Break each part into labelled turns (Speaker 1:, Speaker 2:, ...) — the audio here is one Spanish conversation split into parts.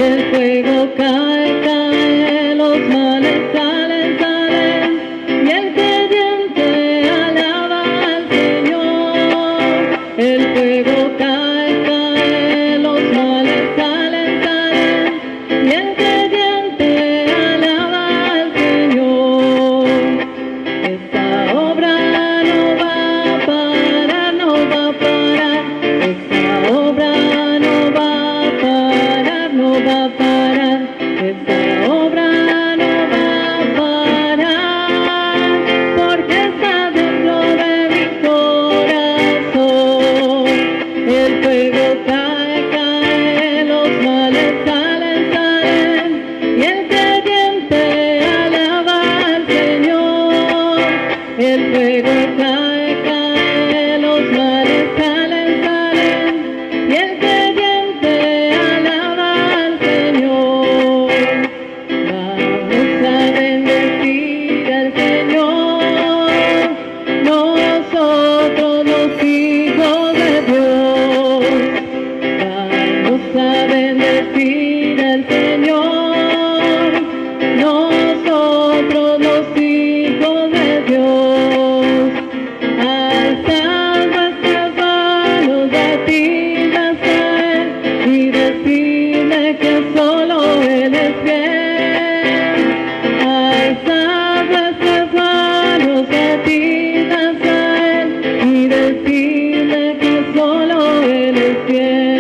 Speaker 1: el fuego cae, cae, los males salen, salen, y el creyente alaba al Señor. El fuego cae, cae, los males salen, salen, y el creyente alaba al Señor. Esta obra no va a parar, no va a parar. Esta obra no va a parar, no va a parar. Esta obra no va a parar, porque está dentro de mi corazón. El fuego cae, cae, los males salen, salen, y el creyente alaba al Señor. El fuego cae, cae, los males salen, salen, y el creyente alaba al Señor. Vamos a bendecir al Señor, nosotros los hijos de Dios. Vamos a bendecir al Señor, nosotros los hijos de Dios. Alzad vuestras manos, batidlas a Él y decidle que solo Él es fiel. Alzad vuestras manos, batidlas a Él y decidle que solo Él es fiel.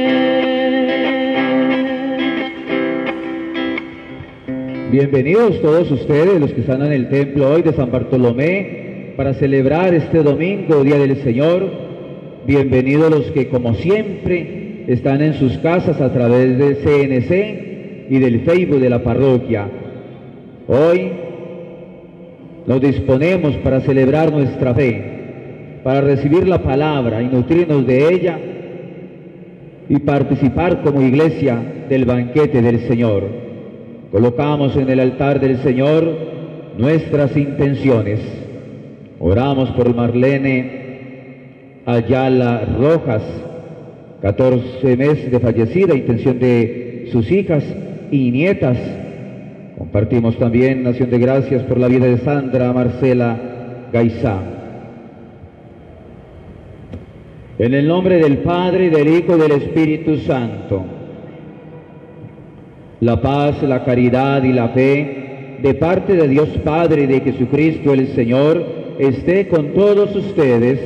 Speaker 2: Bienvenidos todos ustedes, los que están en el templo hoy de San Bartolomé, para celebrar este domingo, Día del Señor. Bienvenidos los que, como siempre, están en sus casas a través del CNC y del Facebook de la parroquia. Hoy nos disponemos para celebrar nuestra fe, para recibir la palabra y nutrirnos de ella y participar como iglesia del banquete del Señor. Colocamos en el altar del Señor nuestras intenciones. Oramos por Marlene Ayala Rojas, 14 meses de fallecida, intención de sus hijas y nietas. Compartimos también acción de gracias por la vida de Sandra Marcela Gaizá. En el nombre del Padre, del Hijo y del Espíritu Santo. La paz, la caridad y la fe de parte de Dios Padre y de Jesucristo el Señor esté con todos ustedes.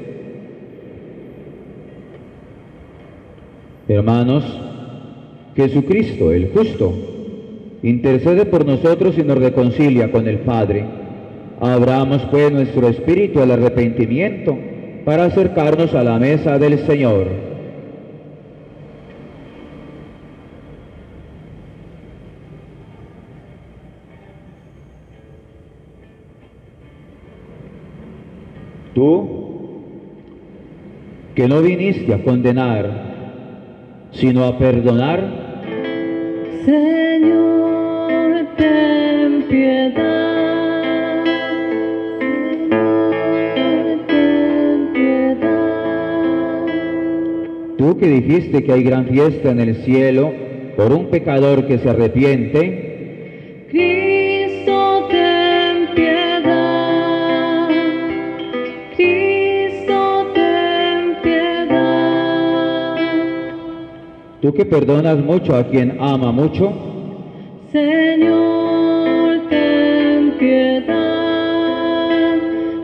Speaker 2: Hermanos, Jesucristo, el justo, intercede por nosotros y nos reconcilia con el Padre. Abramos pues nuestro espíritu al arrepentimiento para acercarnos a la mesa del Señor. Tú, que no viniste a condenar, sino a perdonar,
Speaker 1: Señor, ten piedad. Señor, ten piedad.
Speaker 2: tú que dijiste que hay gran fiesta en el cielo por un pecador que se arrepiente,
Speaker 1: Cristo, ten piedad. Cristo, ten piedad.
Speaker 2: tú que perdonas mucho a quien ama mucho,
Speaker 1: Señor, ten piedad.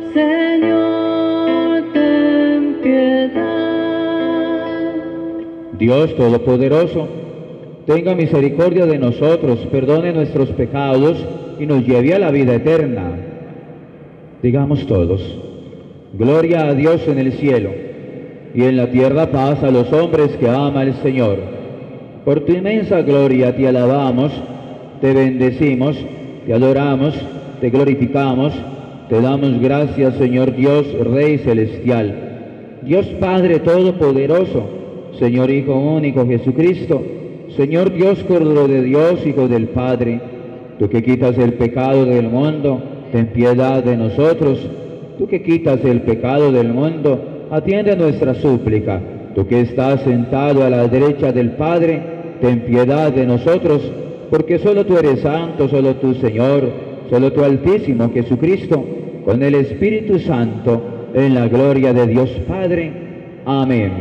Speaker 1: Señor, ten piedad.
Speaker 2: Dios Todopoderoso, tenga misericordia de nosotros, perdone nuestros pecados y nos lleve a la vida eterna. Digamos todos: gloria a Dios en el cielo, y en la tierra paz a los hombres que ama el Señor. Por tu inmensa gloria te alabamos, te bendecimos, te adoramos, te glorificamos, te damos gracias, Señor Dios, Rey celestial, Dios Padre Todopoderoso, Señor Hijo único Jesucristo, Señor Dios Cordero de Dios, Hijo del Padre. Tú que quitas el pecado del mundo, ten piedad de nosotros. Tú que quitas el pecado del mundo, atiende nuestra súplica. Tú que estás sentado a la derecha del Padre, ten piedad de nosotros, porque solo tú eres santo, solo tú, Señor, solo tú, Altísimo Jesucristo, con el Espíritu Santo, en la gloria de Dios Padre. Amén.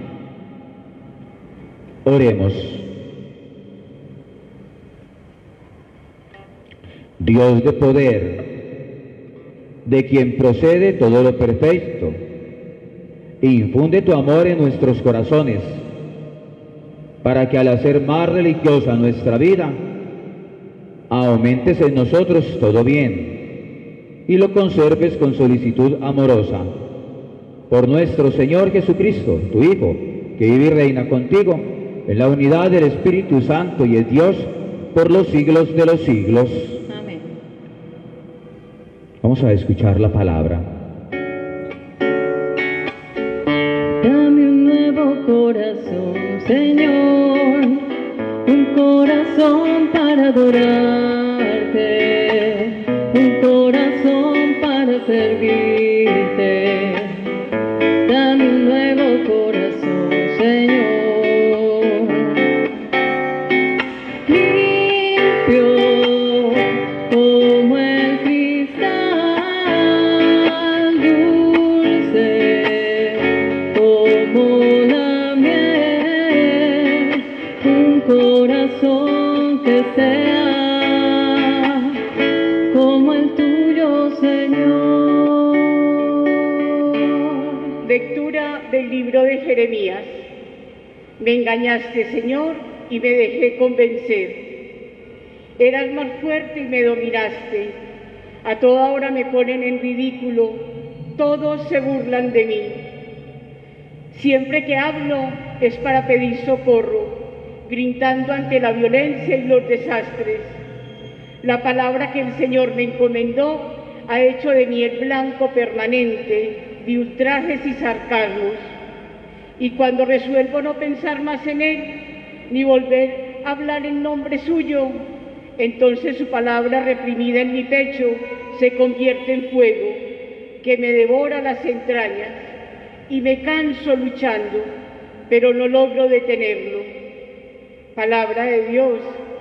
Speaker 2: Oremos. Dios de poder, de quien procede todo lo perfecto, infunde tu amor en nuestros corazones, para que al hacer más religiosa nuestra vida, aumentes en nosotros todo bien y lo conserves con solicitud amorosa. Por nuestro Señor Jesucristo, tu Hijo, que vive y reina contigo en la unidad del Espíritu Santo y es Dios por los siglos de los siglos.
Speaker 1: Amén.
Speaker 2: Vamos a escuchar la palabra.
Speaker 1: Dame un nuevo corazón, Señor, un corazón para adorarte, un corazón para servirte. Dame un nuevo corazón, Señor, limpio como el cristal, dulce como la miel, un corazón que sea como el tuyo, Señor.
Speaker 3: Lectura del libro de Jeremías. Me engañaste, Señor, y me dejé convencer. Eras más fuerte y me dominaste. A toda hora me ponen en ridículo. Todos se burlan de mí. Siempre que hablo es para pedir socorro, gritando ante la violencia y los desastres. La palabra que el Señor me encomendó ha hecho de mí el blanco permanente de ultrajes y sarcasmos. Y cuando resuelvo no pensar más en Él, ni volver a hablar en nombre suyo, entonces su palabra reprimida en mi pecho se convierte en fuego, que me devora las entrañas, y me canso luchando, pero no logro detenerlo. Palabra de Dios.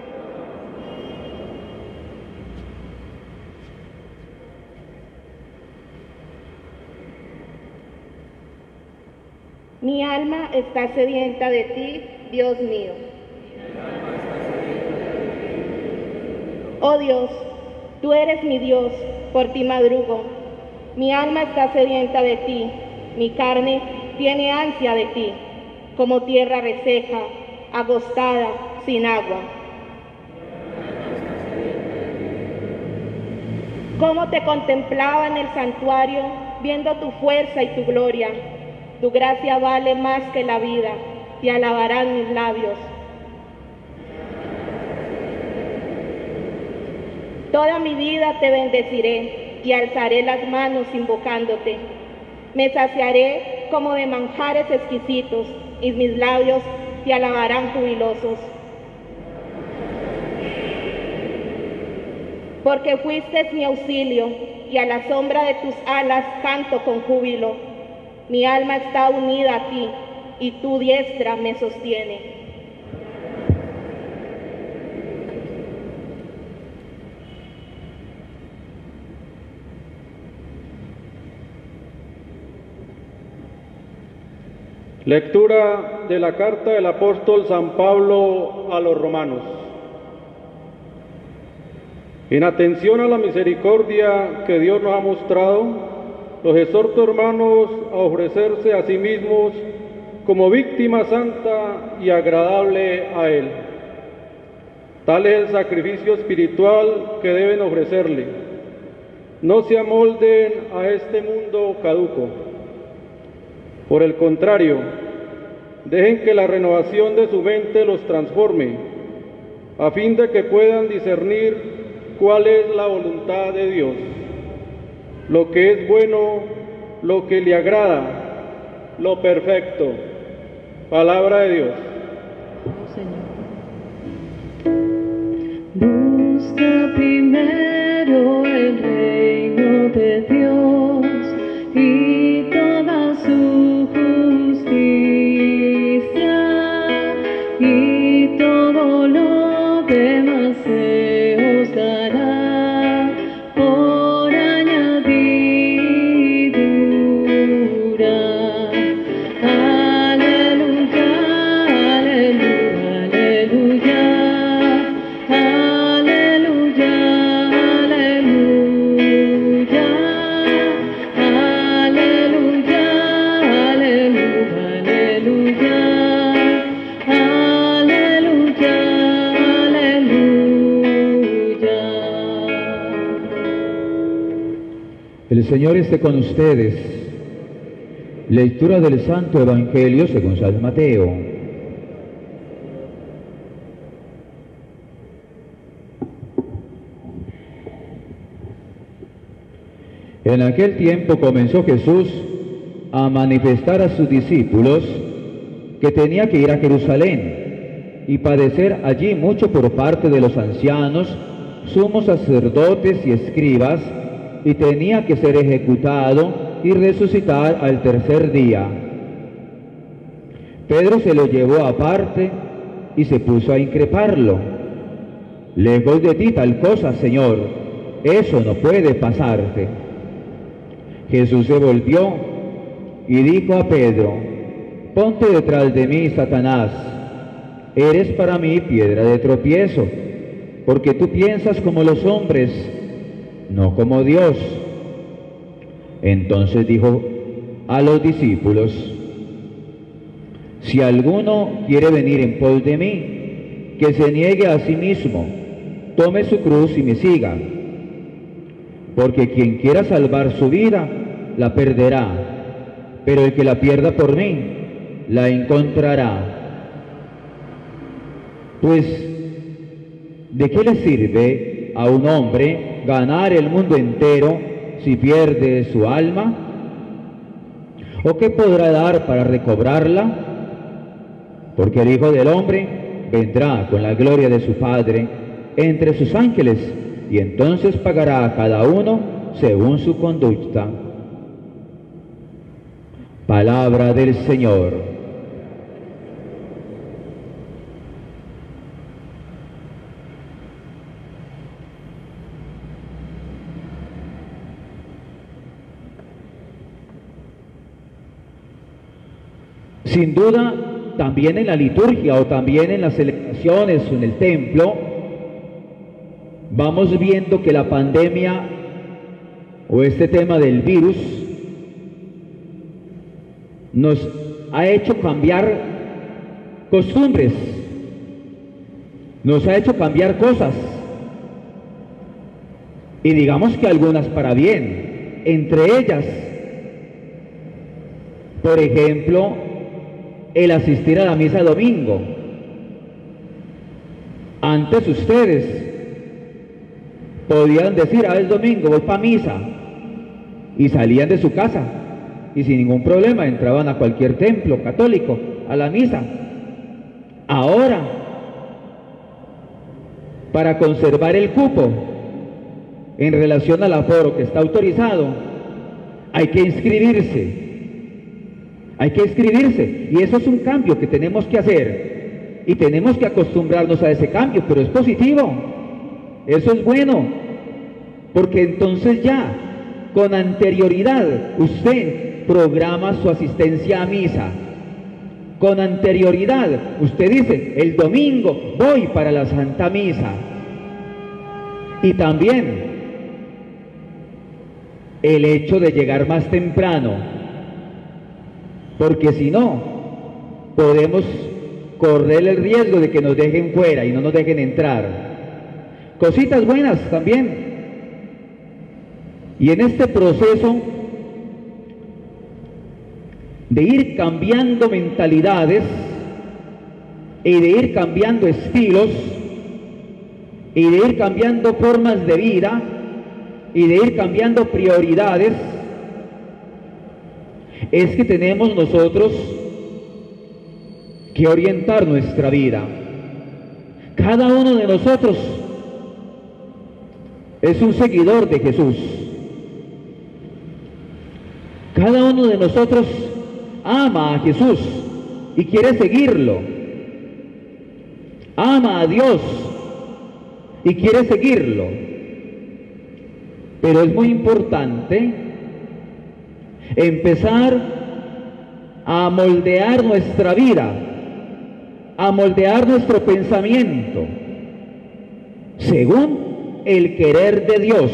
Speaker 4: Mi alma está sedienta de ti, Dios mío. Oh Dios, tú eres mi Dios, por ti madrugo. Mi alma está sedienta de ti, mi carne tiene ansia de ti, como tierra reseca, agostada, sin agua. Cómo te contemplaba en el santuario, viendo tu fuerza y tu gloria. Tu gracia vale más que la vida, te alabarán mis labios. Toda mi vida te bendeciré y alzaré las manos invocándote. Me saciaré como de manjares exquisitos y mis labios te alabarán jubilosos. Porque fuiste mi auxilio y a la sombra de tus alas canto con júbilo. Mi alma está unida a ti y tu diestra me sostiene.
Speaker 5: Lectura de la carta del apóstol San Pablo a los romanos. En atención a la misericordia que Dios nos ha mostrado, los exhorto, hermanos, a ofrecerse a sí mismos como víctima santa y agradable a Él. Tal es el sacrificio espiritual que deben ofrecerle. No se amolden a este mundo caduco. Por el contrario, dejen que la renovación de su mente los transforme, a fin de que puedan discernir cuál es la voluntad de Dios, lo que es bueno, lo que le agrada, lo perfecto. Palabra de Dios.
Speaker 1: Busca primero el reino de Dios y toda su justicia y toda
Speaker 2: Señor esté con ustedes. Lectura del Santo Evangelio según San Mateo. En aquel tiempo comenzó Jesús a manifestar a sus discípulos que tenía que ir a Jerusalén y padecer allí mucho por parte de los ancianos, sumos sacerdotes y escribas, y tenía que ser ejecutado y resucitar al tercer día. Pedro se lo llevó aparte y se puso a increparlo. Lejos de ti tal cosa, Señor, eso no puede pasarte. Jesús se volvió y dijo a Pedro: ponte detrás de mí, Satanás, eres para mí piedra de tropiezo, porque tú piensas como los hombres, no como Dios. Entonces dijo a los discípulos: si alguno quiere venir en pos de mí, que se niegue a sí mismo, tome su cruz y me siga. Porque quien quiera salvar su vida, la perderá, pero el que la pierda por mí, la encontrará. Pues, ¿de qué le sirve a un hombre ganar el mundo entero si pierde su alma? ¿O qué podrá dar para recobrarla? Porque el Hijo del Hombre vendrá con la gloria de su Padre entre sus ángeles, y entonces pagará a cada uno según su conducta. Palabra del Señor. Sin duda, también en la liturgia o también en las celebraciones o en el templo, vamos viendo que la pandemia o este tema del virus nos ha hecho cambiar costumbres, nos ha hecho cambiar cosas, y digamos que algunas para bien. Entre ellas, por ejemplo, el asistir a la misa domingo. Antes ustedes podían decir: el domingo voy para misa, y salían de su casa y sin ningún problema entraban a cualquier templo católico a la misa. Ahora, para conservar el cupo en relación al aforo que está autorizado, hay que inscribirse. Hay que inscribirse, y eso es un cambio que tenemos que hacer, y tenemos que acostumbrarnos a ese cambio, pero es positivo, eso es bueno, porque entonces ya, con anterioridad, usted programa su asistencia a misa. Con anterioridad, usted dice: el domingo voy para la Santa Misa. Y también el hecho de llegar más temprano, porque si no, podemos correr el riesgo de que nos dejen fuera y no nos dejen entrar. Cositas buenas también. Y en este proceso de ir cambiando mentalidades y de ir cambiando estilos y de ir cambiando formas de vida y de ir cambiando prioridades, es que tenemos nosotros que orientar nuestra vida. Cada uno de nosotros es un seguidor de Jesús. Cada uno de nosotros ama a Jesús y quiere seguirlo. Ama a Dios y quiere seguirlo. Pero es muy importante empezar a moldear nuestra vida, a moldear nuestro pensamiento según el querer de Dios.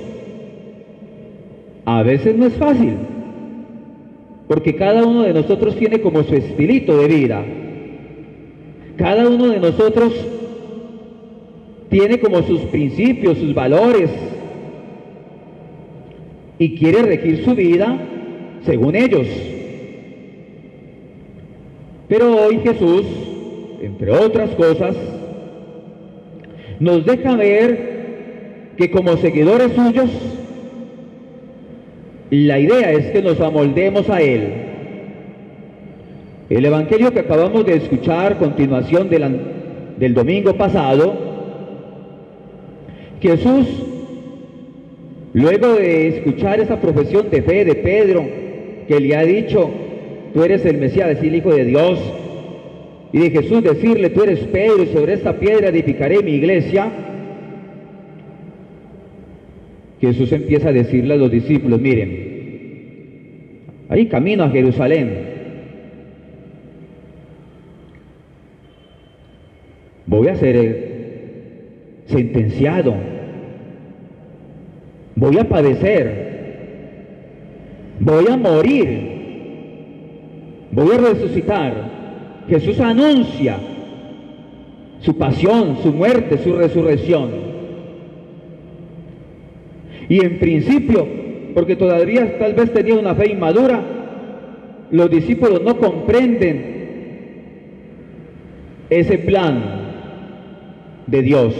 Speaker 2: A veces no es fácil, porque cada uno de nosotros tiene como su estilito de vida. Cada uno de nosotros tiene como sus principios, sus valores. y quiere regir su vida según ellos. Pero hoy Jesús, entre otras cosas, nos deja ver que como seguidores suyos, la idea es que nos amoldemos a Él. El evangelio que acabamos de escuchar a continuación del domingo pasado, Jesús, luego de escuchar esa profesión de fe de Pedro, que le ha dicho, tú eres el Mesías, es el Hijo de Dios, y de Jesús decirle, tú eres Pedro, y sobre esta piedra edificaré mi iglesia, Jesús empieza a decirle a los discípulos, miren, ahí camino a Jerusalén, voy a ser sentenciado, voy a padecer, voy a morir, voy a resucitar. Jesús anuncia su pasión, su muerte, su resurrección. Y en principio, porque todavía tal vez tenía una fe inmadura, los discípulos no comprenden ese plan de Dios.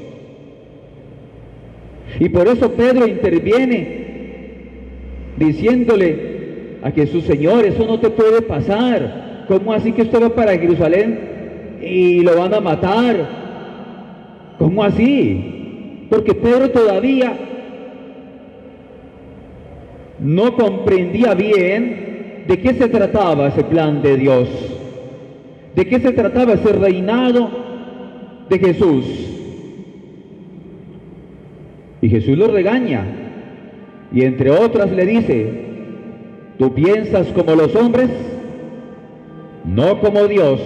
Speaker 2: Y por eso Pedro interviene diciéndole a Jesús, Señor, eso no te puede pasar. ¿Cómo así que usted va para Jerusalén y lo van a matar? ¿Cómo así? Porque Pedro todavía no comprendía bien de qué se trataba ese plan de Dios, de qué se trataba ese reinado de Jesús. Y Jesús lo regaña y entre otras le dice, ¿tú piensas como los hombres? No como Dios.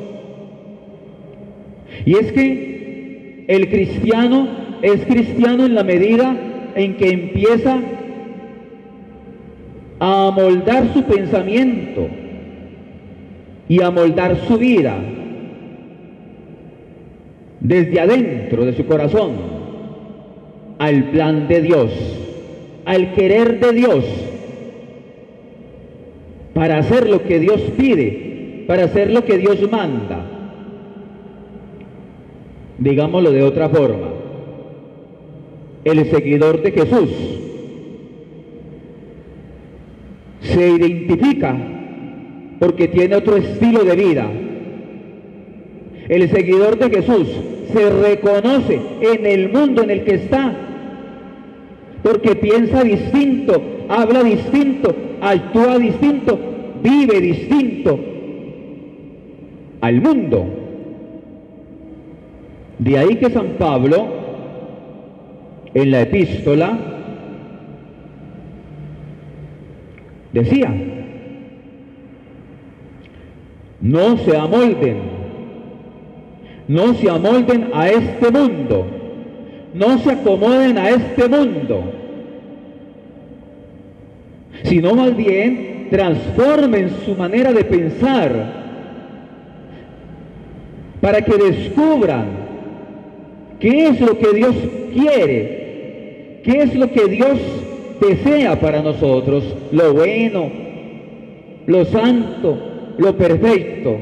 Speaker 2: Y es que el cristiano es cristiano en la medida en que empieza a amoldar su pensamiento y a amoldar su vida desde adentro de su corazón al plan de Dios, al querer de Dios, para hacer lo que Dios pide, para hacer lo que Dios manda. Digámoslo de otra forma, el seguidor de Jesús se identifica porque tiene otro estilo de vida. El seguidor de Jesús se reconoce en el mundo en el que está porque piensa distinto, habla distinto, actúa distinto, vive distinto al mundo. De ahí que San Pablo, en la epístola, decía, no se amolden a este mundo, no se acomoden a este mundo, sino más bien transformen su manera de pensar para que descubran qué es lo que Dios quiere, qué es lo que Dios desea para nosotros, lo bueno, lo santo, lo perfecto.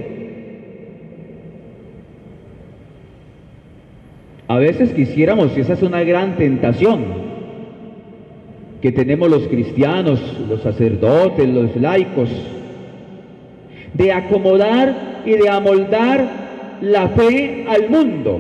Speaker 2: A veces quisiéramos, y esa es una gran tentación que tenemos los cristianos, los sacerdotes, los laicos, de acomodar y de amoldar la fe al mundo,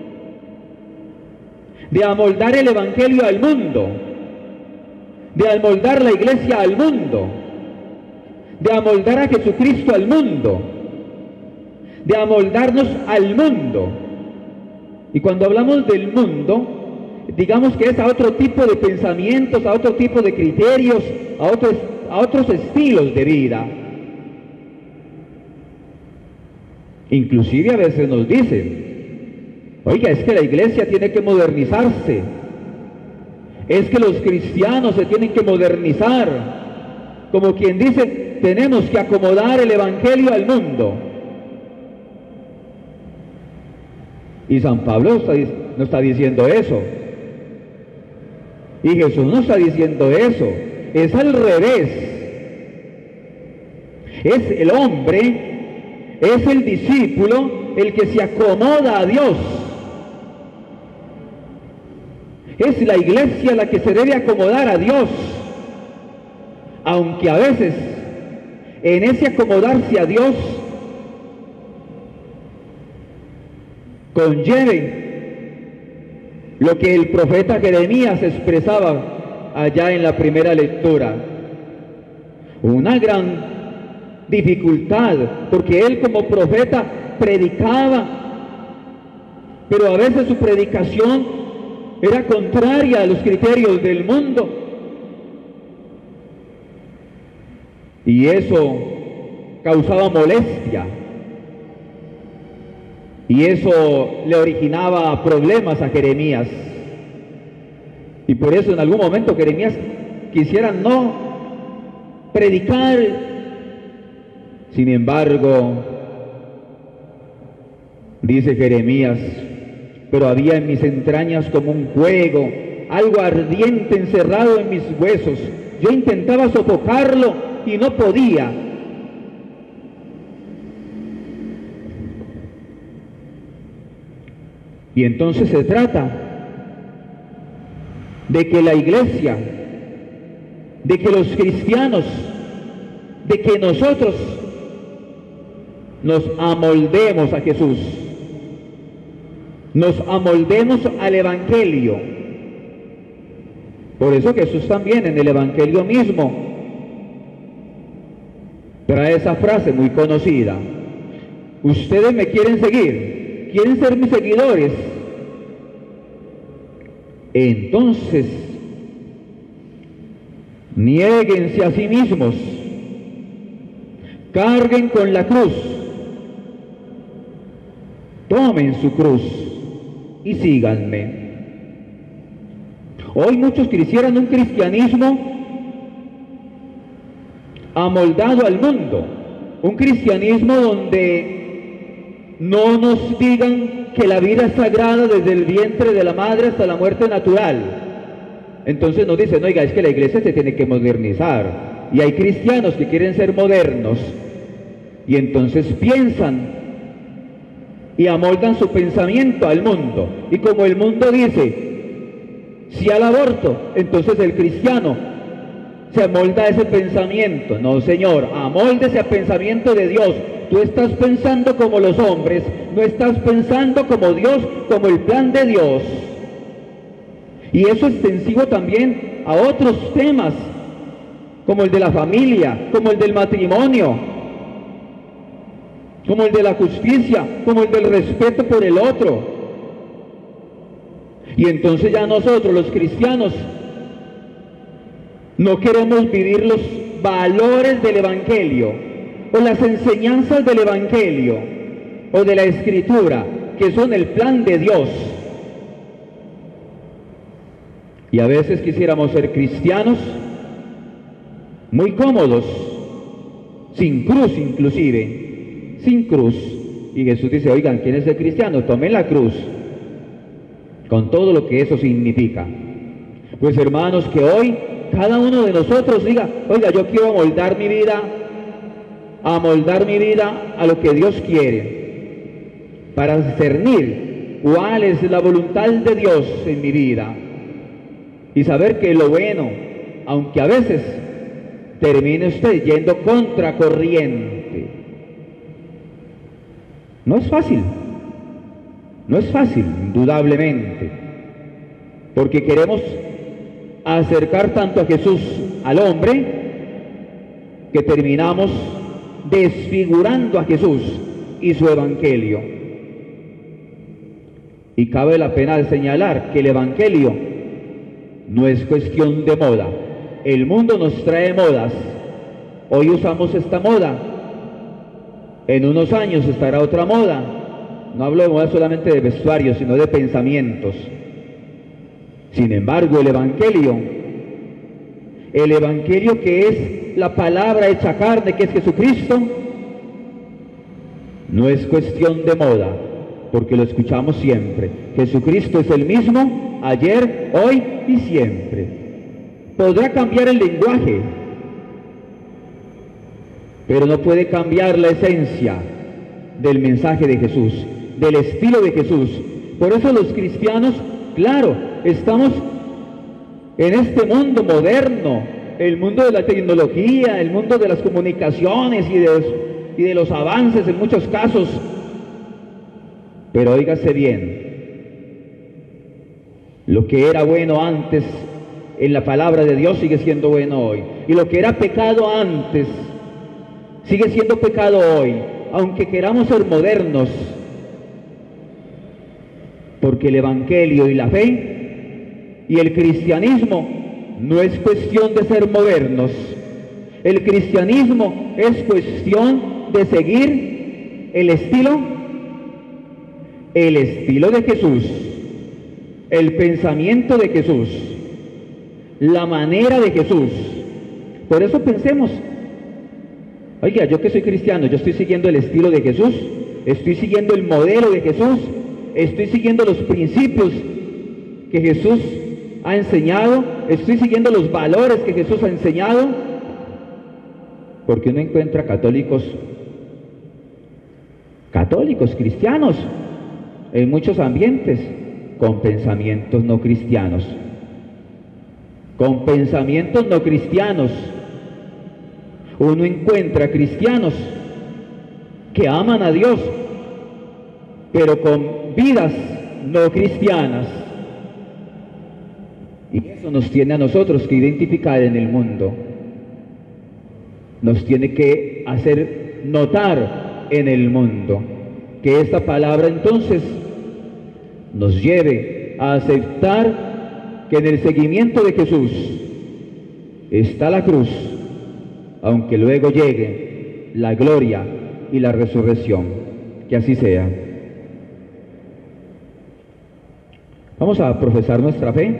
Speaker 2: de amoldar el evangelio al mundo, de amoldar la iglesia al mundo, de amoldar a Jesucristo al mundo, de amoldarnos al mundo. Y cuando hablamos del mundo, digamos que es a otro tipo de pensamientos, a otro tipo de criterios, a otros estilos de vida. Inclusive a veces nos dicen, oiga, es que la iglesia tiene que modernizarse, es que los cristianos se tienen que modernizar, como quien dice, tenemos que acomodar el evangelio al mundo. Y San Pablo no está diciendo eso. Y Jesús no está diciendo eso, es al revés. Es el hombre, es el discípulo el que se acomoda a Dios. Es la iglesia la que se debe acomodar a Dios, aunque a veces en ese acomodarse a Dios conlleve lo que el profeta Jeremías expresaba allá en la primera lectura, una gran dificultad, porque él como profeta predicaba, pero a veces su predicación era contraria a los criterios del mundo, y eso causaba molestia, y eso le originaba problemas a Jeremías. Y por eso en algún momento Jeremías quisiera no predicar. Sin embargo, dice Jeremías, pero había en mis entrañas como un fuego, algo ardiente encerrado en mis huesos. Yo intentaba sofocarlo y no podía. Y entonces se trata de que la iglesia, de que los cristianos, de que nosotros nos amoldemos a Jesús, nos amoldemos al Evangelio. Por eso Jesús también en el Evangelio mismo trae esa frase muy conocida: ustedes me quieren seguir, quieren ser mis seguidores, entonces niéguense a sí mismos, carguen con la cruz, tomen su cruz y síganme. Hoy muchos quisieran un cristianismo amoldado al mundo, un cristianismo donde no nos digan que la vida es sagrada desde el vientre de la madre hasta la muerte natural. Entonces nos dicen, oiga, es que la iglesia se tiene que modernizar, y hay cristianos que quieren ser modernos, y entonces piensan y amoldan su pensamiento al mundo, y como el mundo dice sí al aborto, entonces el cristiano se amolda a ese pensamiento. No, señor, amóldese al pensamiento de Dios. Tú estás pensando como los hombres, no estás pensando como Dios, como el plan de Dios. Y eso es extensivo también a otros temas, como el de la familia, como el del matrimonio, como el de la justicia, como el del respeto por el otro. Y entonces ya nosotros, los cristianos, no queremos vivir los valores del Evangelio, o las enseñanzas del Evangelio, o de la Escritura, que son el plan de Dios. Y a veces quisiéramos ser cristianos muy cómodos, sin cruz inclusive, sin cruz. Y Jesús dice, oigan, ¿quién es el cristiano? Tomen la cruz, con todo lo que eso significa. Pues hermanos, que hoy cada uno de nosotros diga, oiga, yo quiero amoldar mi vida a lo que Dios quiere, para discernir cuál es la voluntad de Dios en mi vida, y saber que lo bueno, aunque a veces termine usted yendo contracorriente, no es fácil, indudablemente, porque queremos acercar tanto a Jesús al hombre que terminamos desfigurando a Jesús y su Evangelio. Y cabe la pena de señalar que el Evangelio no es cuestión de moda. El mundo nos trae modas. Hoy usamos esta moda, en unos años estará otra moda. No hablo de moda solamente de vestuario, sino de pensamientos. Sin embargo, el Evangelio que es la palabra hecha carne, que es Jesucristo, no es cuestión de moda, porque lo escuchamos siempre. Jesucristo es el mismo ayer, hoy y siempre. Podrá cambiar el lenguaje, pero no puede cambiar la esencia del mensaje de Jesús, del estilo de Jesús. Por eso los cristianos, claro, estamos en este mundo moderno, el mundo de la tecnología, el mundo de las comunicaciones y de los avances en muchos casos. Pero óigase bien, lo que era bueno antes en la palabra de Dios sigue siendo bueno hoy. Y lo que era pecado antes sigue siendo pecado hoy, aunque queramos ser modernos. Porque el Evangelio y la fe y el cristianismo no es cuestión de ser modernos. El cristianismo es cuestión de seguir el estilo de Jesús, el pensamiento de Jesús, la manera de Jesús. Por eso pensemos, oiga, yo que soy cristiano, yo estoy siguiendo el estilo de Jesús, estoy siguiendo el modelo de Jesús, estoy siguiendo los principios que Jesús ha enseñado, estoy siguiendo los valores que Jesús ha enseñado, porque uno encuentra católicos cristianos en muchos ambientes con pensamientos no cristianos, Uno encuentra cristianos que aman a Dios, pero con vidas no cristianas. Y eso nos tiene a nosotros que identificar en el mundo. Nos tiene que hacer notar en el mundo que esta palabra entonces nos lleve a aceptar que en el seguimiento de Jesús está la cruz, aunque luego llegue la gloria y la resurrección. Que así sea. Vamos a profesar nuestra fe.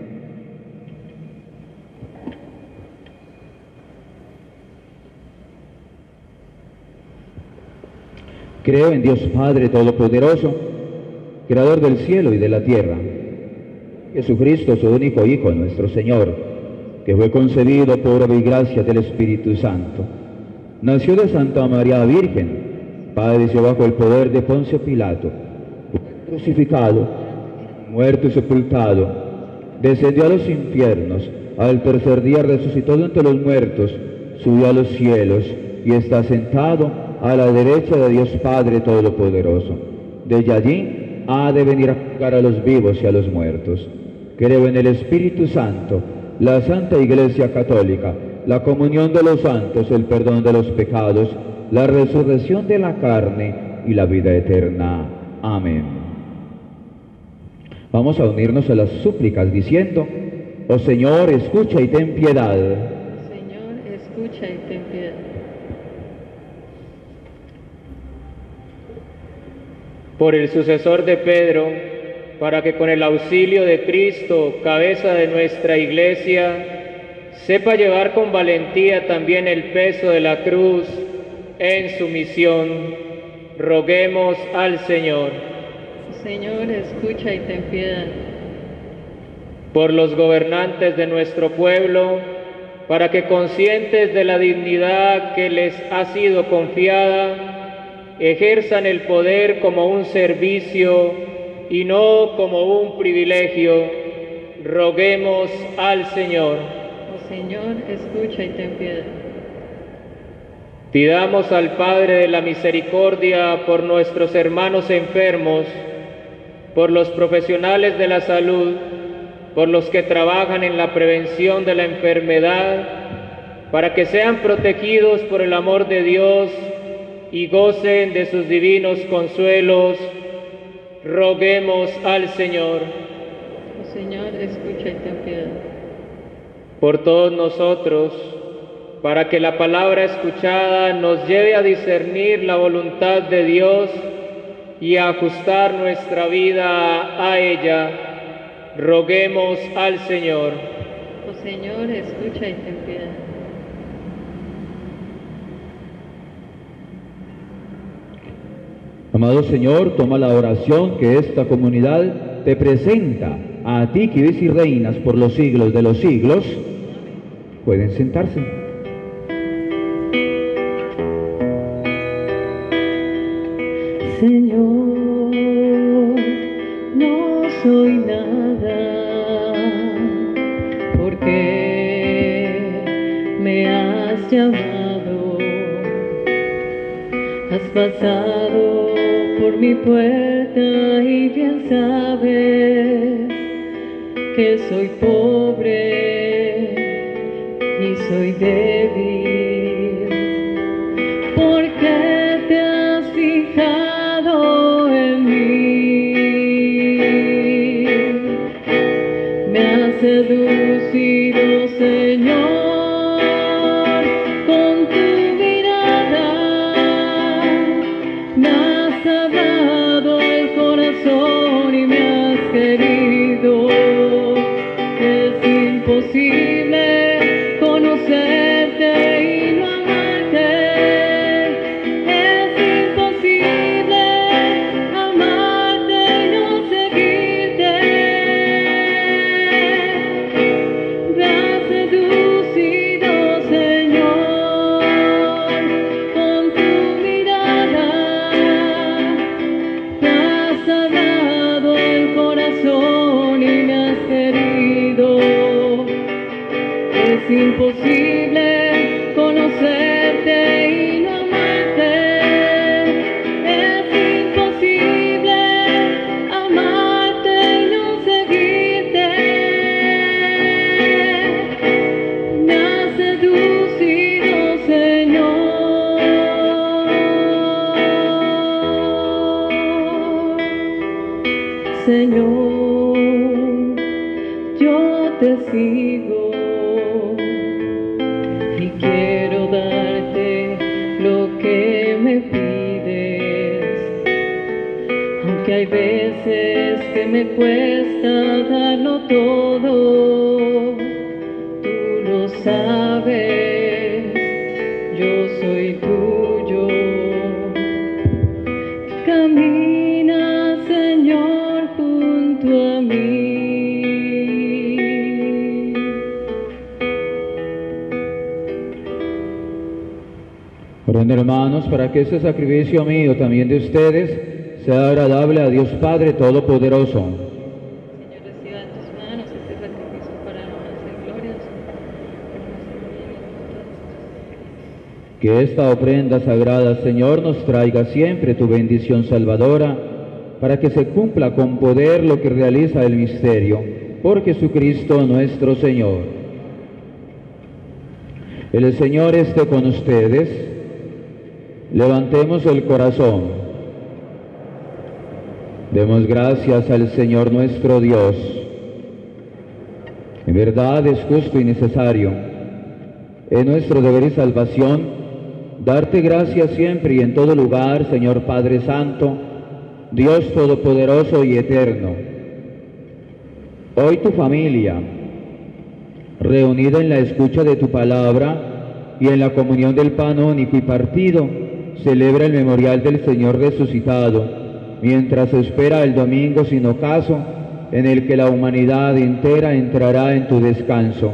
Speaker 2: Creo en Dios Padre Todopoderoso, Creador del cielo y de la tierra, Jesucristo, su único Hijo, nuestro Señor, que fue concebido por obra y gracia del Espíritu Santo. Nació de Santa María Virgen, padeció bajo el poder de Poncio Pilato, fue crucificado, muerto y sepultado, descendió a los infiernos, al tercer día resucitó de entre los muertos, subió a los cielos y está sentado a la derecha de Dios Padre Todopoderoso. Desde allí ha de venir a juzgar a los vivos y a los muertos. Creo en el Espíritu Santo, la Santa Iglesia Católica, la comunión de los santos, el perdón de los pecados, la resurrección de la carne y la vida eterna. Amén. Vamos a unirnos a las súplicas diciendo: oh Señor, escucha y ten piedad.
Speaker 1: Señor, escucha y ten piedad.
Speaker 6: Por el sucesor de Pedro, para que con el auxilio de Cristo, cabeza de nuestra Iglesia, sepa llevar con valentía también el peso de la cruz en su misión, roguemos al Señor.
Speaker 1: Señor, escucha y ten piedad.
Speaker 6: Por los gobernantes de nuestro pueblo, para que conscientes de la dignidad que les ha sido confiada, ejerzan el poder como un servicio y no como un privilegio, roguemos al Señor.
Speaker 1: Oh Señor, escucha y ten piedad.
Speaker 6: Pidamos al Padre de la Misericordia por nuestros hermanos enfermos, por los profesionales de la salud, por los que trabajan en la prevención de la enfermedad, para que sean protegidos por el amor de Dios y gocen de sus divinos consuelos, roguemos al Señor.
Speaker 1: Oh Señor, escucha y ten piedad.
Speaker 6: Por todos nosotros, para que la palabra escuchada nos lleve a discernir la voluntad de Dios y a ajustar nuestra vida a ella, roguemos al Señor.
Speaker 1: Oh Señor, escucha y ten piedad.
Speaker 2: Amado Señor, toma la oración que esta comunidad te presenta a ti que vives y reinas por los siglos de los siglos. Pueden sentarse.
Speaker 1: Señor, no soy nada, porque me has llamado, has pasado por mi puerta y bien sabes que soy pobre y soy débil, porque te has fijado en mí, me has seducido, Señor, con tu mirada, me has hablado el corazón y me has querido. Es imposible conocerte y no amarte, es imposible amarte y no seguirte. Me has seducido, Señor, con tu mirada, me has hablado el corazón y me has querido. Es imposible conocerte y no amarte, es imposible amarte y no seguirte. Me has seducido, Señor. Señor, yo te sigo y quiero darte lo que me pides, aunque hay veces que me cuesta darlo todo, tú lo sabes, yo soy tuyo. Camina, Señor, junto a mí.
Speaker 2: Oren, hermanos, para que este sacrificio mío, también de ustedes, sea agradable a Dios Padre Todopoderoso.
Speaker 1: Señor, reciba en tus manos este sacrificio para la honra y gloria de su nombre.
Speaker 2: Que esta ofrenda sagrada, Señor, nos traiga siempre tu bendición salvadora, para que se cumpla con poder lo que realiza el misterio, por Jesucristo nuestro Señor. El Señor esté con ustedes. Levantemos el corazón. Demos gracias al Señor nuestro Dios. En verdad es justo y necesario, es nuestro deber y salvación, darte gracias siempre y en todo lugar, Señor Padre Santo, Dios Todopoderoso y Eterno. Hoy tu familia, reunida en la escucha de tu palabra y en la comunión del pan único y partido, celebra el memorial del Señor resucitado, mientras espera el domingo sin ocaso, en el que la humanidad entera entrará en tu descanso.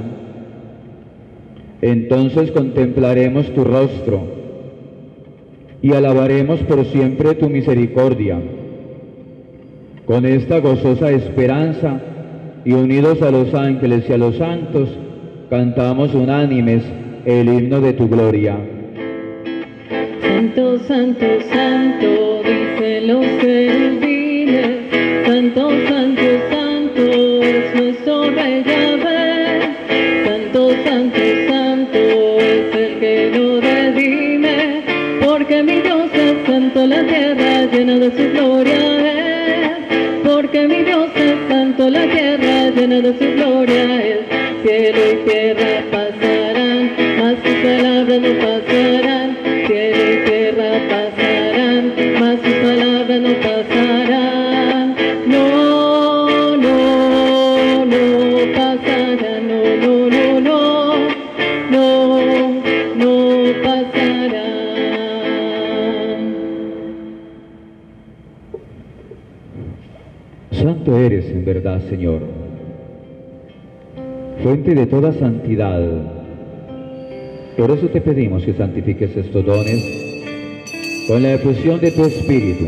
Speaker 2: Entonces contemplaremos tu rostro y alabaremos por siempre tu misericordia. Con esta gozosa esperanza y unidos a los ángeles y a los santos, cantamos unánimes el himno de tu gloria.
Speaker 1: Santo, santo, santo, dicen los querubines, santo, santo, santo, es nuestro Rey Yahvé. Santo, santo, santo, es el que nos redime, porque mi Dios es santo, la tierra llena de su gloria es. Porque mi Dios es santo, la tierra llena de su gloria es. Cielo y tierra pasarán, mas sus palabras no pasarán. Cielo y tierra pasarán, mas sus palabras no pasarán. No, no, no pasarán, no, no, no, no, no, no pasarán.
Speaker 2: Santo eres en verdad, Señor, fuente de toda santidad. Por eso te pedimos que santifiques estos dones con la efusión de tu Espíritu.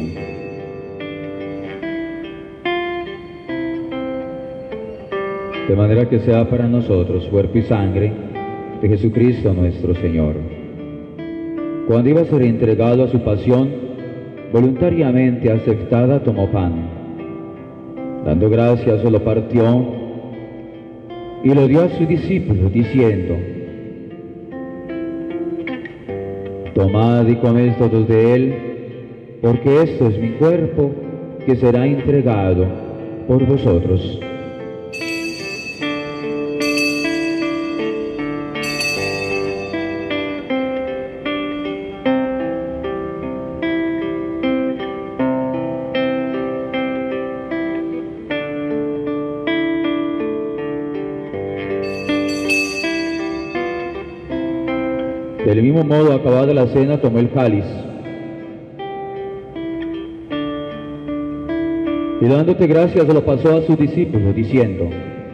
Speaker 2: De manera que sea para nosotros cuerpo y sangre de Jesucristo nuestro Señor. Cuando iba a ser entregado a su pasión, voluntariamente aceptada, tomó pan. Dando gracias, lo partió y lo dio a sus discípulos, diciendo: tomad y comed todos de él, porque esto es mi cuerpo, que será entregado por vosotros. Del mismo modo, acabada la cena, tomó el cáliz y dándote gracias lo pasó a sus discípulos, diciendo: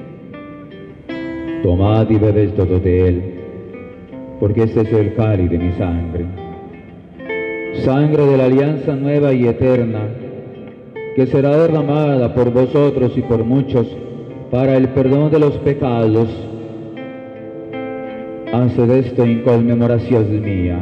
Speaker 2: tomad y bebed todos de él, porque este es el cáliz de mi sangre, sangre de la alianza nueva y eterna, que será derramada por vosotros y por muchos para el perdón de los pecados. Haced esto en conmemoración mía.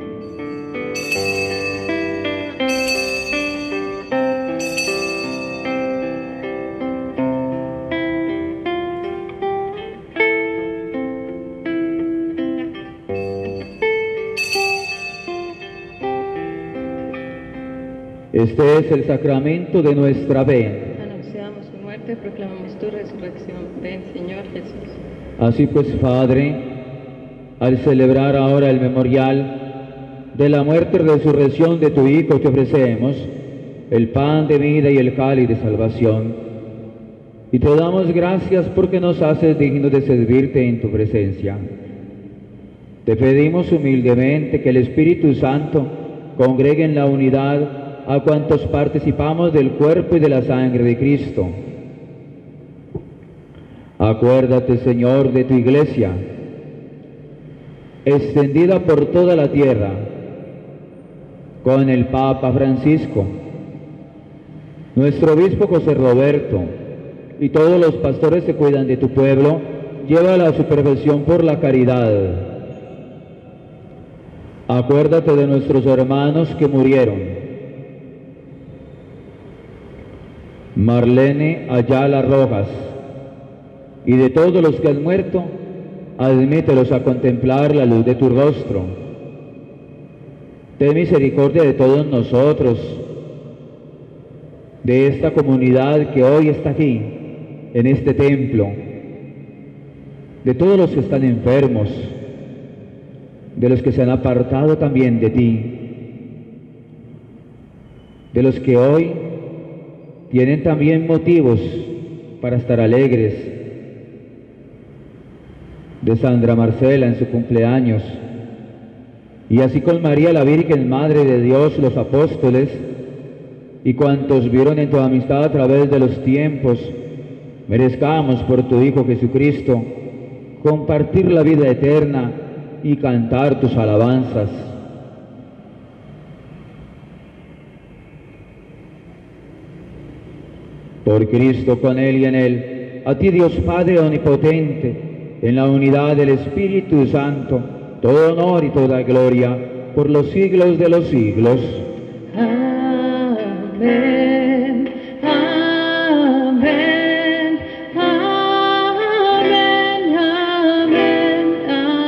Speaker 2: Este es el sacramento de nuestra fe.
Speaker 1: Anunciamos tu muerte, proclamamos tu resurrección. Ven, Señor Jesús.
Speaker 2: Así pues, Padre, al celebrar ahora el memorial de la muerte y resurrección de tu Hijo, te ofrecemos el pan de vida y el cáliz de salvación. Y te damos gracias porque nos haces dignos de servirte en tu presencia. Te pedimos humildemente que el Espíritu Santo congregue en la unidad a cuantos participamos del cuerpo y de la sangre de Cristo. Acuérdate, Señor, de tu Iglesia, extendida por toda la tierra, con el Papa Francisco, nuestro obispo José Roberto y todos los pastores que cuidan de tu pueblo. Llévala a su perfección por la caridad. Acuérdate de nuestros hermanos que murieron: Marlene Ayala Rojas, y de todos los que han muerto, admítelos a contemplar la luz de tu rostro. Ten misericordia de todos nosotros, de esta comunidad que hoy está aquí, en este templo, de todos los que están enfermos, de los que se han apartado también de ti, de los que hoy tienen también motivos para estar alegres, de Sandra Marcela en su cumpleaños, y así con María la Virgen, Madre de Dios, los apóstoles y cuantos vieron en tu amistad a través de los tiempos, merezcamos por tu Hijo Jesucristo compartir la vida eterna y cantar tus alabanzas. Por Cristo, con Él y en Él, a ti Dios Padre Omnipotente, en la unidad del Espíritu Santo, todo honor y toda gloria por los siglos de los siglos.
Speaker 1: Amén, amén, amén, amén,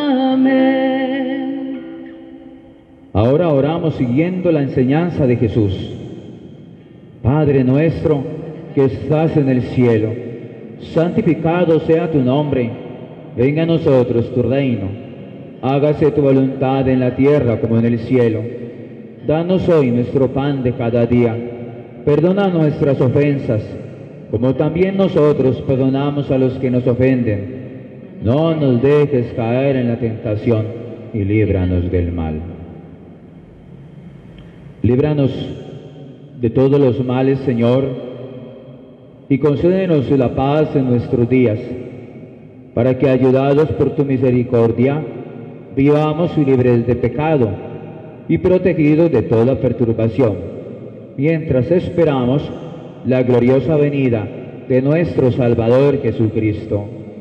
Speaker 1: amén.
Speaker 2: Ahora oramos siguiendo la enseñanza de Jesús. Padre nuestro que estás en el cielo, santificado sea tu nombre. Venga a nosotros tu reino, hágase tu voluntad en la tierra como en el cielo. Danos hoy nuestro pan de cada día, perdona nuestras ofensas, como también nosotros perdonamos a los que nos ofenden. No nos dejes caer en la tentación y líbranos del mal. Líbranos de todos los males, Señor, y concédenos la paz en nuestros días, para que, ayudados por tu misericordia, vivamos libres de pecado y protegidos de toda perturbación, mientras esperamos la gloriosa venida de nuestro Salvador Jesucristo.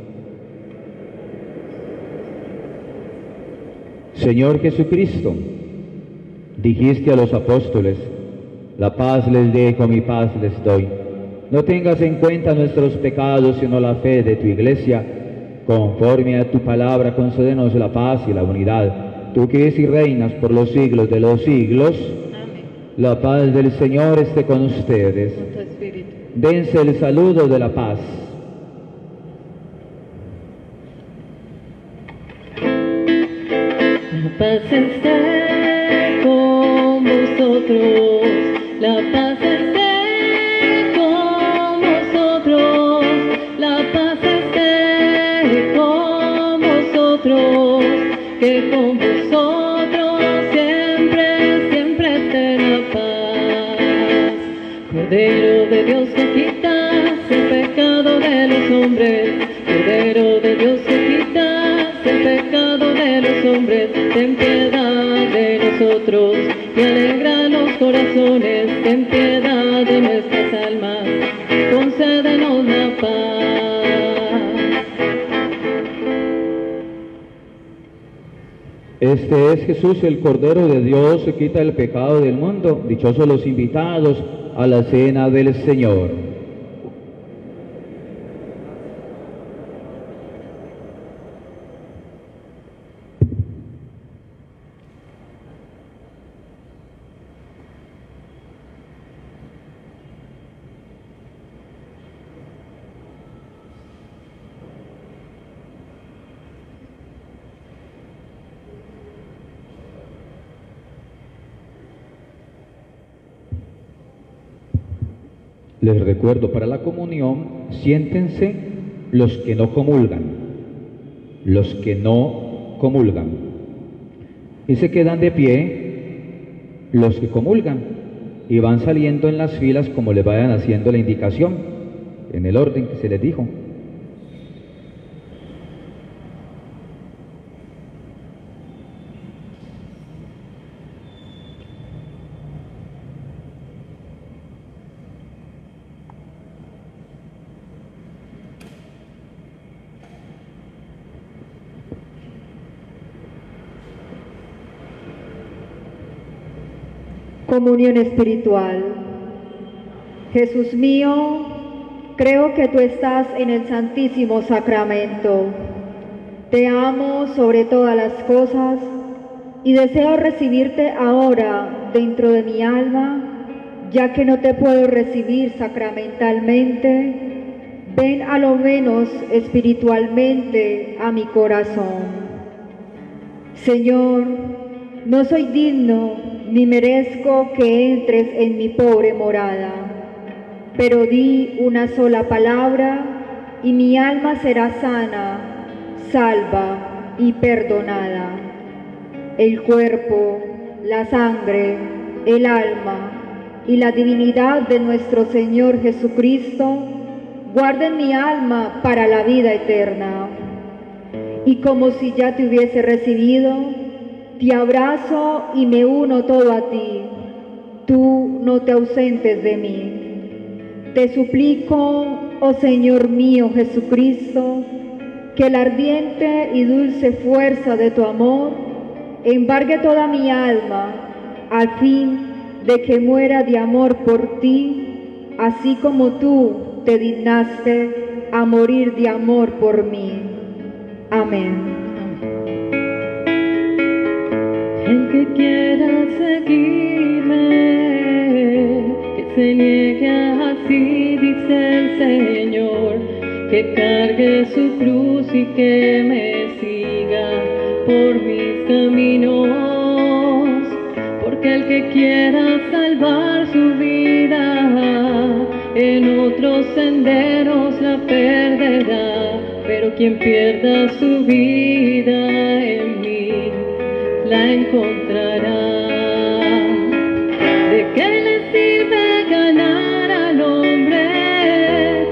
Speaker 2: Señor Jesucristo, dijiste a los apóstoles: la paz les dejo, mi paz les doy. No tengas en cuenta nuestros pecados, sino la fe de tu Iglesia. Conforme a tu palabra, concédenos la paz y la unidad. Tú que vives y reinas por los siglos de los siglos.
Speaker 1: Amén.
Speaker 2: La paz del Señor esté con ustedes.
Speaker 1: Con tu espíritu.
Speaker 2: Dense el saludo de la paz.
Speaker 1: La paz esté con vosotros, la paz esté con vosotros, la paz esté con vosotros, que con vosotros siempre, siempre esté la paz. Cordero de Dios que quitas el pecado de los hombres, Cordero de Dios que quitas el pecado de los hombres, ten piedad de nosotros y alegra los corazones, ten piedad de nuestras almas, concédenos la paz.
Speaker 2: Este es Jesús, el Cordero de Dios, que quita el pecado del mundo. Dichosos los invitados a la cena del Señor. Les recuerdo, para la comunión, siéntense los que no comulgan, los que no comulgan. Y se quedan de pie los que comulgan y van saliendo en las filas como les vayan haciendo la indicación, en el orden que se les dijo.
Speaker 7: Comunión espiritual. Jesús mío, creo que tú estás en el Santísimo Sacramento. Te amo sobre todas las cosas y deseo recibirte ahora dentro de mi alma, ya que no te puedo recibir sacramentalmente. Ven a lo menos espiritualmente a mi corazón. Señor, no soy digno ni merezco que entres en mi pobre morada, pero di una sola palabra y mi alma será sana, salva y perdonada. El cuerpo, la sangre, el alma y la divinidad de nuestro Señor Jesucristo guarden mi alma para la vida eterna. Y como si ya te hubiese recibido, te abrazo y me uno todo a ti. Tú no te ausentes de mí. Te suplico, oh Señor mío Jesucristo, que la ardiente y dulce fuerza de tu amor embargue toda mi alma, al fin de que muera de amor por ti, así como tú te dignaste a morir de amor por mí. Amén.
Speaker 1: El que quiera seguirme, que se niegue así, dice el Señor, que cargue su cruz y que me siga por mis caminos, porque el que quiera salvar su vida, en otros senderos la perderá, pero quien pierda su vida en mí, la encontrará. ¿De qué le sirve ganar al hombre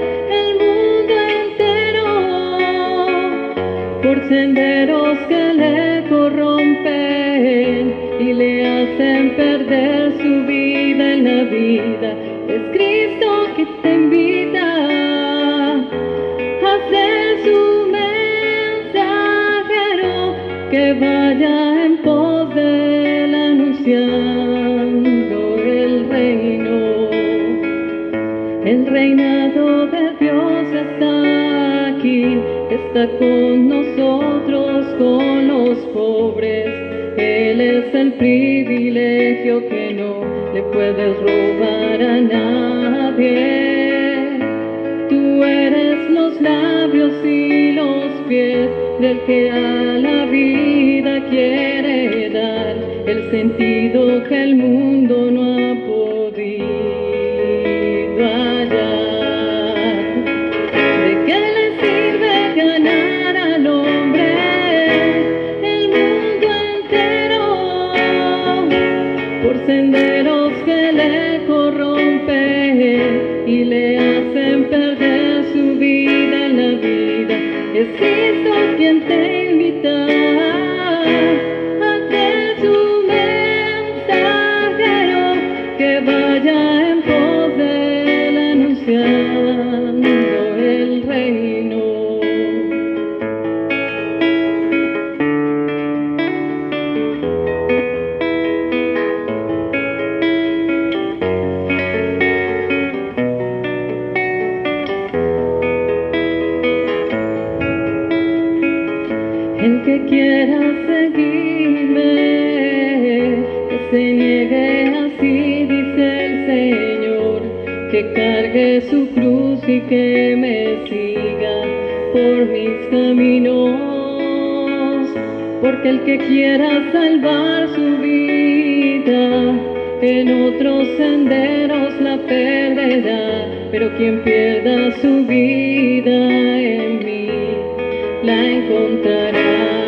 Speaker 1: que vaya en pos de él anunciando el reino. El reinado de Dios está aquí, está con nosotros, con los pobres. Él es el privilegio que no le puedes robar a nadie. Tú eres los labios y los pies del que a la vida quiere dar el sentido que el mundo no ha podido hallar. ¿De qué le sirve ganar al hombre el mundo entero por senderos que le corrompen y le hacen perder su vida en la vida? Es Cristo quien te invita a ser su mensajero, que vaya en pos de él anunciando el reino. El que quiera seguirme, que se niegue así, dice el Señor, que cargue su cruz y que me siga por mis caminos. Porque el que quiera salvar su vida, en otros senderos la perderá, pero quien pierda su vida en mí, la encontrará.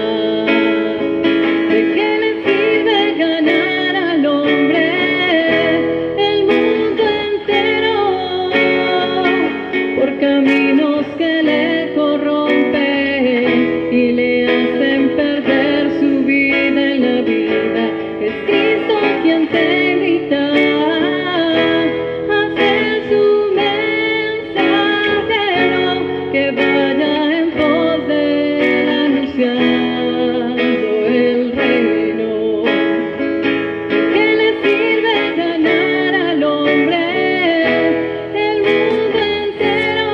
Speaker 1: ¿De qué le sirve ganar al hombre el mundo entero por caminos que le corrompen y le hacen perder su vida en la vida? Es Cristo quien te invita a ser su mensajero, que vaya en pos de él anunciando el reino. ¿Qué le sirve ganar al hombre el mundo entero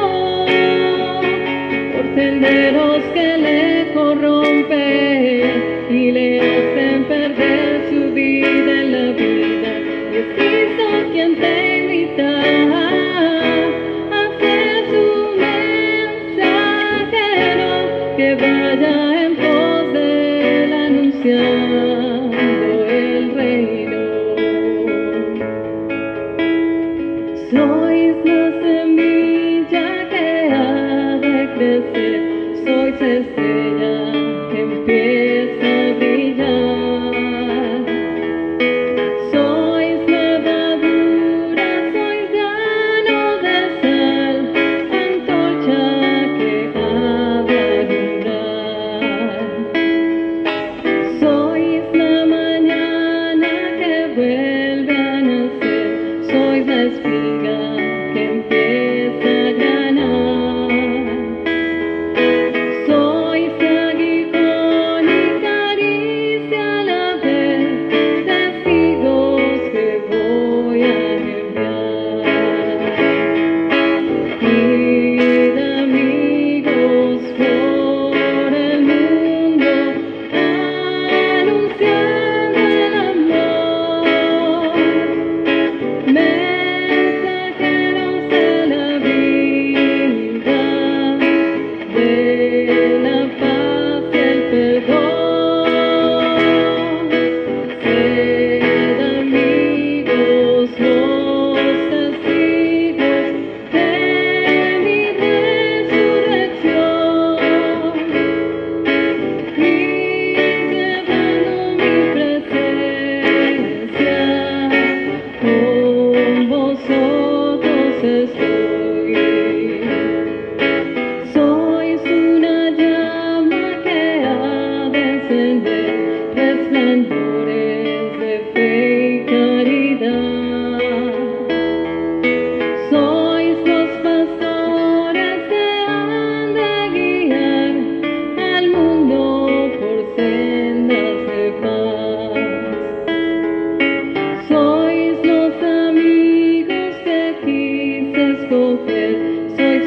Speaker 1: por senderos que le corrompen y le hacen perder su vida en la vida? Y es Cristo quien te invita a ser su mensajero, que vaya en pos de él anunciando el reino. Sois la semilla que ha de crecer, sois estrella que empieza a brillar. Sois levadura, sois grano de sal, antorcha que ha de alumbrar. Sois la mañana que vuelve a nacer, sois la espiga que empieza a granar. Sois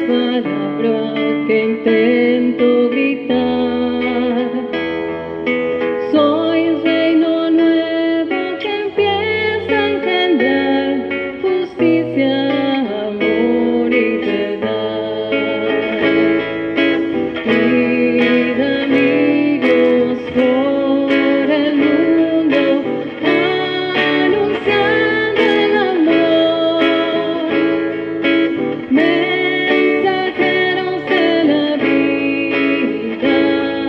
Speaker 1: palabra que intento gritar. Sois reino nuevo que empieza a engendrar justicia, amor y verdad. Id amigos por el mundo, anunciando el amor, mensajeros de la vida,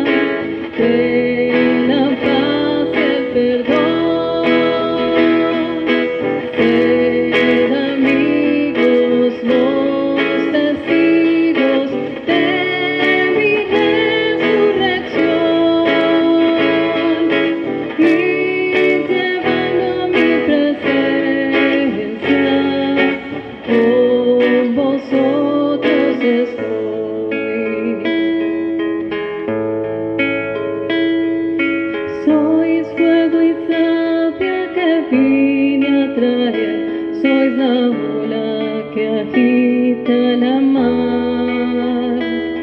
Speaker 1: de la paz y el perdón. Sed amigos los testigos de mi resurrección, y llevando mi presencia, con vosotros estoy. Sois fuego y savia que vine a traer, sois la ola que agita la mar,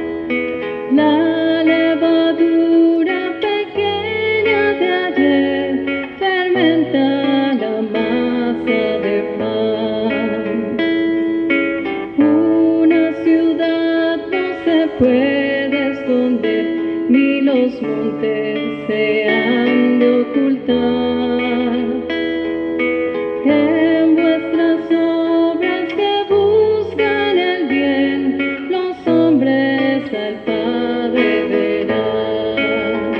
Speaker 1: la levadura pequeña de ayer fermenta la masa de pan. Una ciudad no se puede esconder, ni los montes se han de ocultar. En vuestras obras que buscan el bien, los hombres al Padre verán.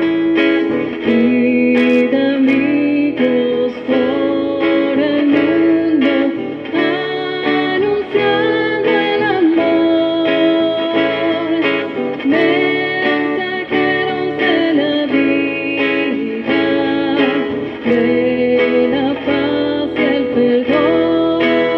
Speaker 1: Id amigos por el mundo, anunciando el amor, mensajeros de la vida, de la paz y el perdón.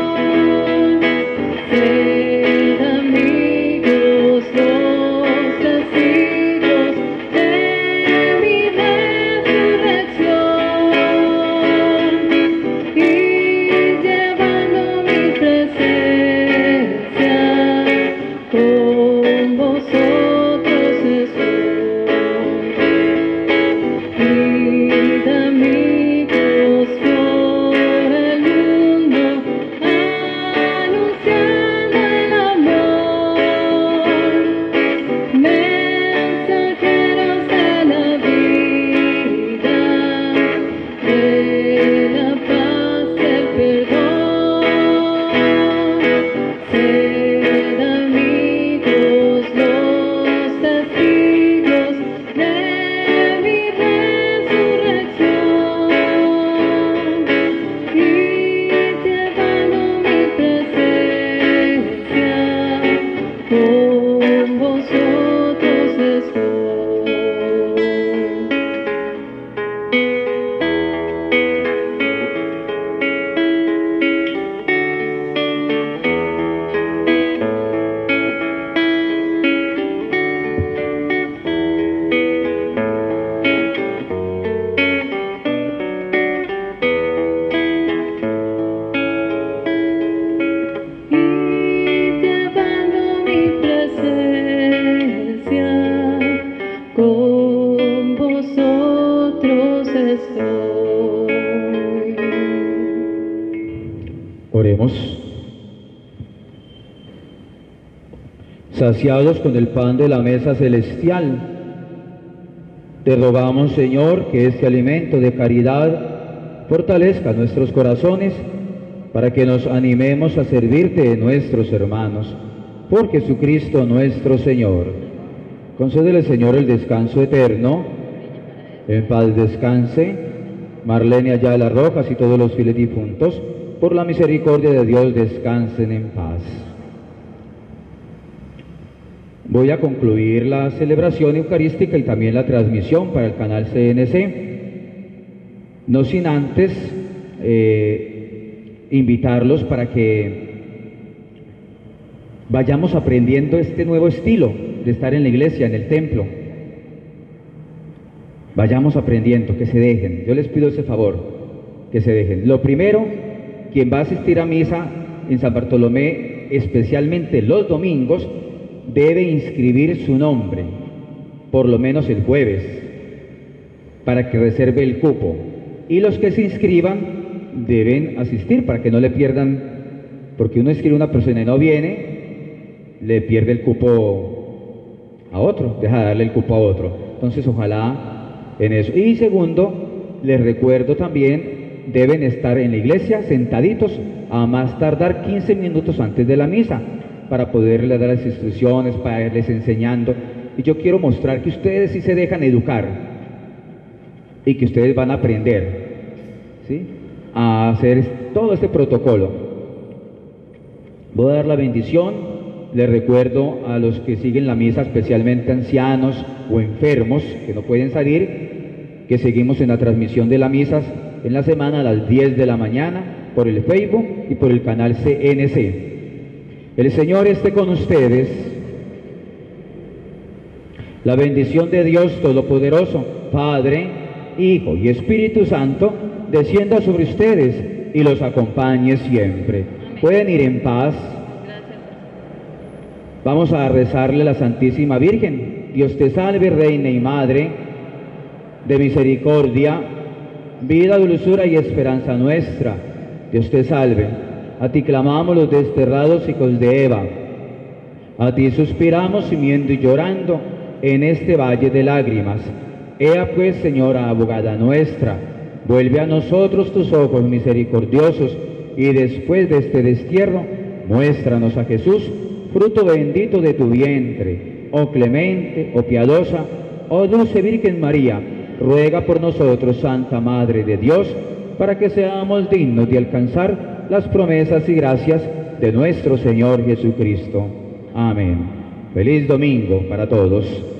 Speaker 1: Sed amigos los testigos de mi resurrección, y llevando mi presencia, con vosotros estoy. Id amigos por el mundo, anunciando el amor, mensajeros de la vida, de la paz y el perdón. Sed amigos los testigos de mi resurrección, y llevando mi presencia, con vosotros estoy. Y llevando mi presencia, con vosotros estoy.
Speaker 2: Oremos. Saciados con el pan de la mesa celestial, te rogamos, Señor, que este alimento de caridad fortalezca nuestros corazones para que nos animemos a servirte en nuestros hermanos. Por Jesucristo nuestro Señor. Concédele, Señor, el descanso eterno. En paz descanse Marlene Ayala Rojas y todos los fieles difuntos. Por la misericordia de Dios descansen en paz. Voy a concluir la celebración eucarística y también la transmisión para el canal CNC, no sin antes invitarlos para que vayamos aprendiendo este nuevo estilo de estar en la iglesia, en el templo. Vayamos aprendiendo, que se dejen. Yo les pido ese favor, que se dejen. Lo primero, quien va a asistir a misa en San Bartolomé especialmente los domingos, debe inscribir su nombre, por lo menos el jueves, para que reserve el cupo. Y los que se inscriban deben asistir para que no le pierdan, porque uno inscribe a una persona y no viene, le pierde el cupo a otro, deja de darle el cupo a otro. Entonces ojalá en eso. Y segundo, les recuerdo también, deben estar en la iglesia sentaditos a más tardar 15 minutos antes de la misa para poderles dar las instrucciones, para irles enseñando. Y yo quiero mostrar que ustedes sí se dejan educar y que ustedes van a aprender, ¿sí?, a hacer todo este protocolo. Voy a dar la bendición. Les recuerdo a los que siguen la misa, especialmente ancianos o enfermos que no pueden salir, que seguimos en la transmisión de las misas en la semana a las 10 de la mañana por el Facebook y por el canal CNC. El Señor esté con ustedes. La bendición de Dios Todopoderoso, Padre, Hijo y Espíritu Santo, descienda sobre ustedes y los acompañe siempre. Pueden ir en paz. Vamos a rezarle a la Santísima Virgen. Dios te salve, Reina y Madre de misericordia, vida, dulzura y esperanza nuestra. Dios te salve. A ti clamamos los desterrados hijos de Eva. A ti suspiramos gimiendo y llorando en este valle de lágrimas. Ea pues, Señora abogada nuestra, vuelve a nosotros tus ojos misericordiosos y después de este destierro, muéstranos a Jesús, fruto bendito de tu vientre. Oh clemente, oh piadosa, oh dulce Virgen María, ruega por nosotros, Santa Madre de Dios, para que seamos dignos de alcanzar las promesas y gracias de nuestro Señor Jesucristo. Amén. Feliz domingo para todos.